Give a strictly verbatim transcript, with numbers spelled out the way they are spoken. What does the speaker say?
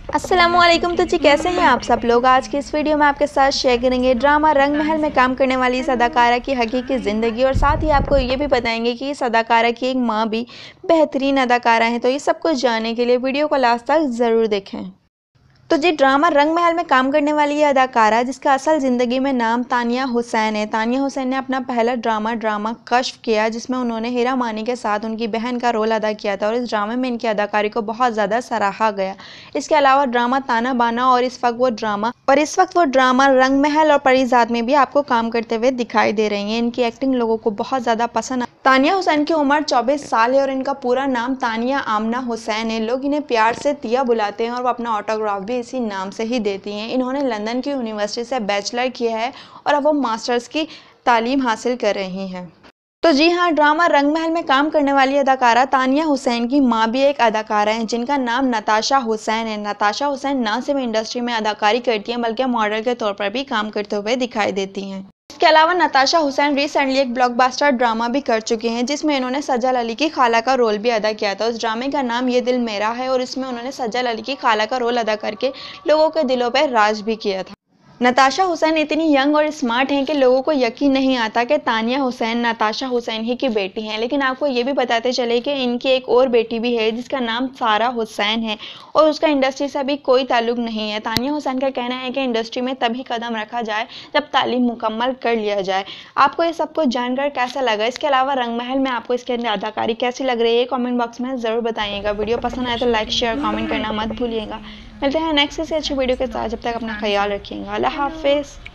अस्सलामुअलैकुम। तो जी कैसे हैं आप सब लोग। आज की इस वीडियो में आपके साथ शेयर करेंगे ड्रामा रंग महल में काम करने वाली इस अदाकारा की हकीकी ज़िंदगी, और साथ ही आपको ये भी बताएंगे कि इस अदाकारा की एक माँ भी बेहतरीन अदाकारा हैं। तो ये सब कुछ जानने के लिए वीडियो को लास्ट तक ज़रूर देखें। तो जी ड्रामा रंग महल में काम करने वाली ये अदाकारा, जिसका असल ज़िंदगी में नाम तानिया हुसैन है। तानिया हुसैन ने अपना पहला ड्रामा ड्रामा कश्फ किया, जिसमें उन्होंने हीरा मानी के साथ उनकी बहन का रोल अदा किया था, और इस ड्रामे में इनकी अदाकारी को बहुत ज़्यादा सराहा गया। इसके अलावा ड्रामा ताना बाना और इस वक्त वो ड्रामा और इस वक्त वो ड्रामा रंग महल और परिजात में भी आपको काम करते हुए दिखाई दे रही हैं। इनकी एक्टिंग लोगों को बहुत ज़्यादा पसंद। तानिया हुसैन की उम्र चौबीस साल है और इनका पूरा नाम तानिया आमना हुसैन है। लोग इन्हें प्यार से तिया बुलाते हैं और वो अपना ऑटोग्राफ भी इसी नाम से ही देती हैं। इन्होंने लंदन की यूनिवर्सिटी से बैचलर किया है और अब वो मास्टर्स की तालीम हासिल कर रही हैं। तो जी हाँ, ड्रामा रंग महल में काम करने वाली अदाकारा तानिया हुसैन की माँ भी एक अदाकारा हैं, जिनका नाम नताशा हुसैन है। नताशा हुसैन ना सिर्फ इंडस्ट्री में अदाकारी करती हैं, बल्कि मॉडल के तौर पर भी काम करते हुए दिखाई देती हैं। इसके अलावा नताशा हुसैन रिसेंटली एक ब्लॉकबस्टर ड्रामा भी कर चुकी हैं, जिसमें इन्होंने सज्जल अली की खाला का रोल भी अदा किया था। उस ड्रामे का नाम ये दिल मेरा है और इसमें उन्होंने सज्जल अली की खाला का रोल अदा करके लोगों के दिलों पर राज भी किया था। नताशा हुसैन इतनी यंग और स्मार्ट हैं कि लोगों को यकीन नहीं आता कि तानिया हुसैन नताशा हुसैन ही की बेटी हैं। लेकिन आपको ये भी बताते चले कि इनकी एक और बेटी भी है, जिसका नाम सारा हुसैन है और उसका इंडस्ट्री से अभी कोई ताल्लुक नहीं है। तानिया हुसैन का कहना है कि इंडस्ट्री में तभी कदम रखा जाए जब तालीम मुकम्मल कर लिया जाए। आपको ये सब कुछ जानकर कैसा लगा? इसके अलावा रंग महल में आपको इसके अंदर अदाकारी कैसी लग रही है, कॉमेंट बॉक्स में ज़रूर बताइएगा। वीडियो पसंद आए तो लाइक शेयर कॉमेंट करना मत भूलिएगा। मिलते हैं नेक्स्ट से अच्छी वीडियो के साथ। जब तक अपना ख्याल रखिएगा। अल्लाह हाफिज़।